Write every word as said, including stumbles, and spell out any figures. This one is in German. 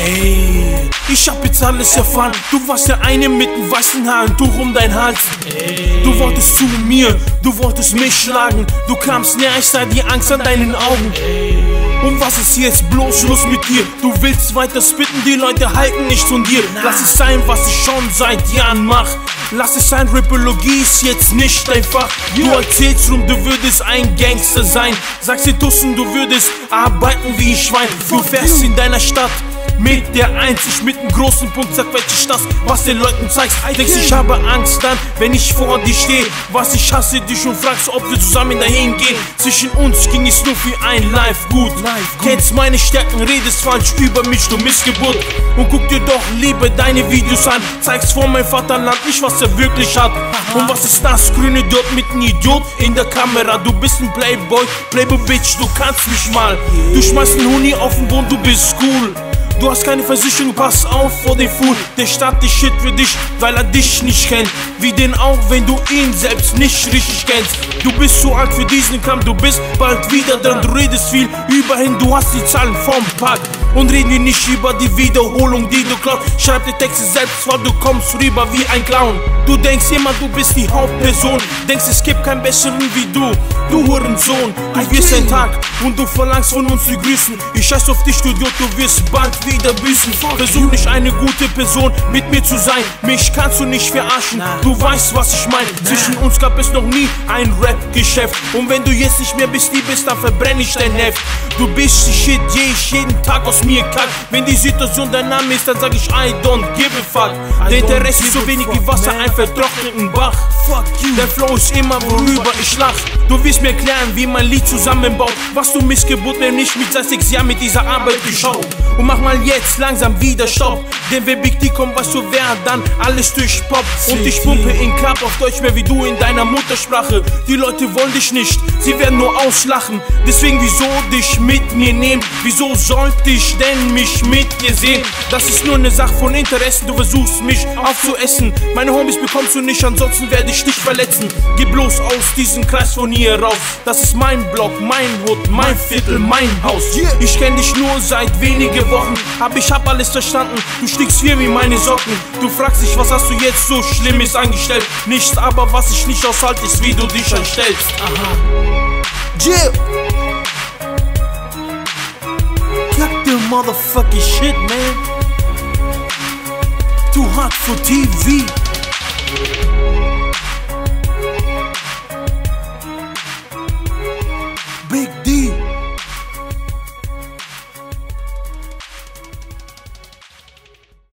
Ey, ich hab jetzt alles erfahren. Du warst der eine mit dem weißen Haar, ein Tuch um dein Hals. Ey. Du wolltest zu mir, du wolltest mich schlagen. Du kamst näher, ich sah die Angst an deinen Augen. Ey. Und was ist jetzt bloß Schluss mit dir? Du willst weiter spitten, die Leute halten nicht von dir. Lass es sein, was ich schon seit Jahren mach. Lass es sein, Rapologie ist jetzt nicht dein Fach. Du erzählst rum, du würdest ein Gangster sein. Sagst dir Tussen, du würdest arbeiten wie ein Schwein. Du fährst in deiner Stadt mit der Einzig, mit dem großen Punkt, zerquetscht das, was den Leuten zeigst. Denkst, ich habe Angst dann, wenn ich vor dir stehe. Was ich hasse dich und fragst, ob wir zusammen dahin gehen. Zwischen uns ging es nur für ein Life gut. Kennst meine Stärken, redest falsch über mich, du Missgeburt. Und guck dir doch lieber deine Videos an. Zeigst vor mein Vaterland nicht, was er wirklich hat. Und was ist das grüne dort mit einem Idiot in der Kamera? Du bist ein Playboy, Playboy Bitch, du kannst mich mal. Du schmeißt einen Huni auf den Boden, du bist cool. Du hast keine Versicherung, pass auf vor dem Fool. Der startet die Shit für dich, weil er dich nicht kennt. Wie den auch, wenn du ihn selbst nicht richtig kennst. Du bist zu alt für diesen Kampf, du bist bald wieder dran. Du redest viel überhin, du hast die Zahlen vom Park. Und reden wir nicht über die Wiederholung, die du klaust. Schreib die Texte selbst vor, du kommst rüber wie ein Clown. Du denkst immer, du bist die Hauptperson. Denkst, es gibt keinen besseren wie du. Du Hurensohn, du wirst ein Tag und du verlangst von uns zu grüßen. Ich scheiß auf dich, du Idiot, du wirst bald wieder büßen. Versuch nicht eine gute Person mit mir zu sein. Mich kannst du nicht verarschen, du weißt was ich mein. Zwischen uns gab es noch nie ein Rap-Geschäft. Und wenn du jetzt nicht mehr bist, die bist, dann verbrenne ich dein Heft. Du bist die Shit, je ich jeden Tag aus mir kack. Wenn die Situation dein Name ist, dann sag ich I don't give a fuck. Der Interesse ist so wenig wie Wasser, ein vertrockneten Bach. Der Flow ist immer, worüber ich lach. Du wirst mir erklären, wie mein Lied zusammenbaut. Was du Missgeburt, wenn nicht mit seit sechs Jahren mit dieser Arbeit geschaut. Und mach mal jetzt langsam wieder Stopp. Denn wenn Big D kommt, weißt du wer dann alles durchpoppt. Und ich pumpe in Club auf Deutsch mehr wie du in deiner Muttersprache. Die Leute wollen dich nicht, sie werden nur auslachen. Deswegen wieso dich mit mir nehmen? Wieso sollte ich denn mich mit dir sehen? Das ist nur eine Sache von Interessen, du versuchst mich aufzuessen. Meine Homies bekommst du nicht, ansonsten werde ich dich verletzen. Geh bloß aus diesem Kreis von hier raus. Das ist mein Block, mein Hood, mein Viertel, mein Haus. Ich kenn dich nur seit wenigen Wochen, aber ich hab alles verstanden. Du stickst hier wie meine Socken. Du fragst dich, was hast du jetzt so Schlimmes angestellt? Nichts, aber was ich nicht aushalte, ist wie du dich anstellst. Aha. Yeah. Cut the motherfucking shit, man. Too hot for T V.